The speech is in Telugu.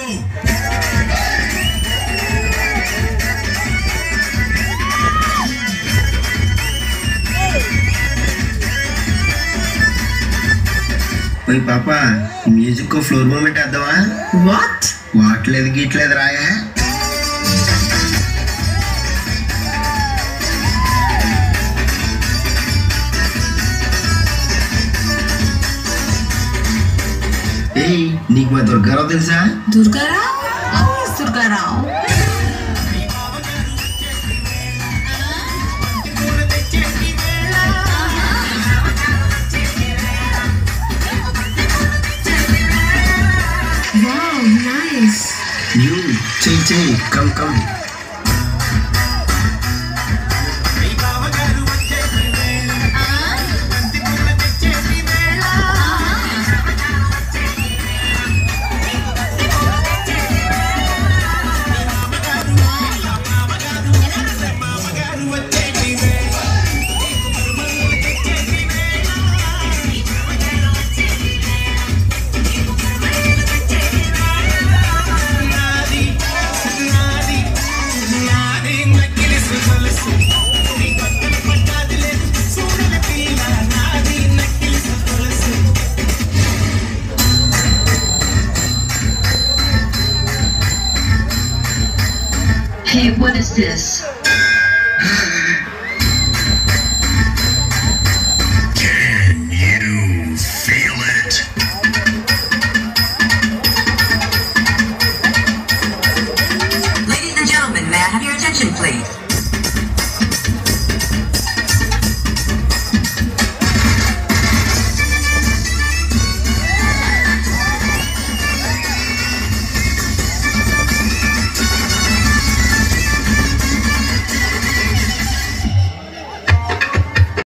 ఓయ్ పాపా మ్యూజిక్ ఫ్లోర్ మూమెంట్ వేద్దామా? వాట్లేదు గీట్లేదు రాయా. ఏయ్ నీకు మా దుర్గారావు తెలుసా? Durgarao nice. You, Chay, come. Hey, what is this?